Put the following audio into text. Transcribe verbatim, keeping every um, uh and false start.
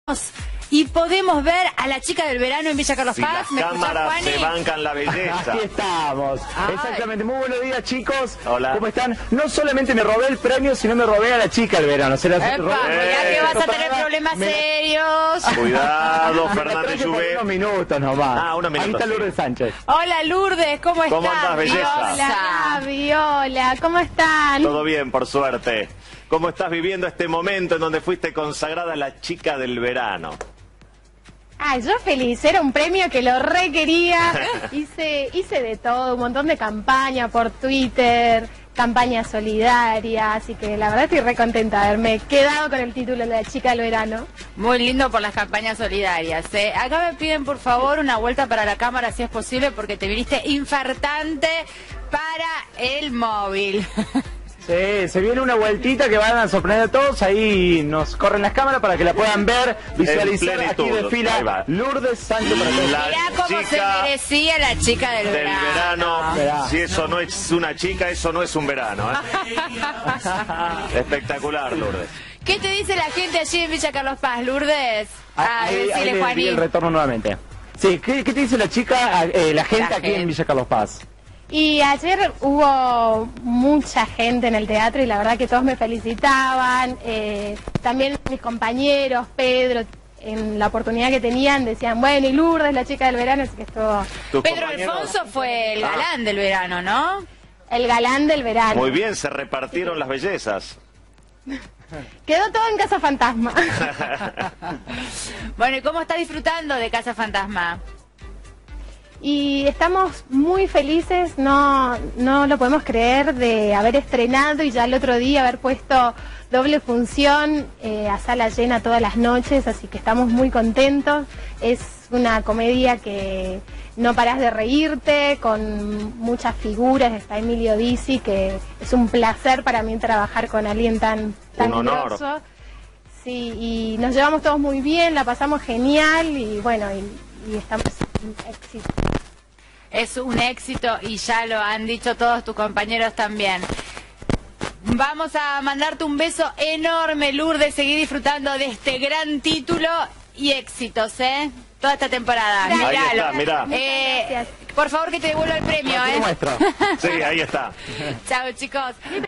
Y podemos ver a la chica del verano en Villa Carlos Si Paz. las ¿Me escuchás, cámaras Juani? se bancan la belleza. Aquí estamos. Ay. Exactamente. Muy buenos días, chicos. Hola. ¿Cómo están? No solamente me robé el premio, sino me robé a la chica del verano. Se la Epa, robé. mirá que vas a tener Preparada. problemas Me la- serios. Cuidado, me la Fernández traje por Lluvia. unos minutos nomás. Ah, unos minutos, Ahí está sí. Lourdes Sánchez. Hola Lourdes, ¿cómo estás? ¿Cómo andás, belleza? Diosa. Viola, ¿cómo están? Todo bien, por suerte. ¿Cómo estás viviendo este momento en donde fuiste consagrada la chica del verano? Ay, yo feliz, era un premio que lo requería. hice, hice de todo, un montón de campaña por Twitter, campaña solidaria, así que la verdad estoy re contenta de haberme quedado con el título de la chica del verano. Muy lindo por las campañas solidarias. ¿eh? Acá me piden por favor una vuelta para la cámara si es posible porque te viniste infartante para el móvil. Sí, se viene una vueltita que van a sorprender a todos. Ahí nos corren las cámaras para que la puedan ver, visualizar. Aquí plenitud. Ahí desfila va. Lourdes Sánchez para todos. La Mirá cómo se chica merecía la chica del, del verano. Verá. Si eso no es una chica, eso no es un verano. ¿eh? Espectacular, Lourdes. ¿Qué te dice la gente allí en Villa Carlos Paz, Lourdes? Ah, Ahí, ahí decile, le di Juanín. el retorno nuevamente. Sí, ¿qué, qué te dice la chica, eh, la gente La aquí gente. en Villa Carlos Paz? Y ayer hubo mucha gente en el teatro y la verdad que todos me felicitaban. eh, también mis compañeros, Pedro, en la oportunidad que tenían, decían, bueno, y Lourdes, la chica del verano, así que estuvo ¿Tus Pedro compañeros? Alfonso fue el galán del verano, ¿no? el galán del verano. Muy bien, se repartieron las bellezas. Quedó todo en Casa Fantasma. Bueno, ¿y cómo está disfrutando de Casa Fantasma? Y estamos muy felices, no, no lo podemos creer, de haber estrenado y ya el otro día haber puesto doble función eh, a sala llena todas las noches, así que estamos muy contentos. Es una comedia que no parás de reírte, con muchas figuras. Está Emilio Dizzi, que es un placer para mí trabajar con alguien tan, tan Un honor. grosso. Sí, y nos llevamos todos muy bien, la pasamos genial y bueno, y, y estamos en éxito. Es un éxito y ya lo han dicho todos tus compañeros también. Vamos a mandarte un beso enorme, Lourdes, seguir disfrutando de este gran título y éxitos, ¿eh? Toda esta temporada. Gracias. Ahí Miralo. está, mirá. Eh, Gracias. por favor que te devuelva el premio, Aquí ¿eh? muestro. Sí, ahí está. Chao, chicos.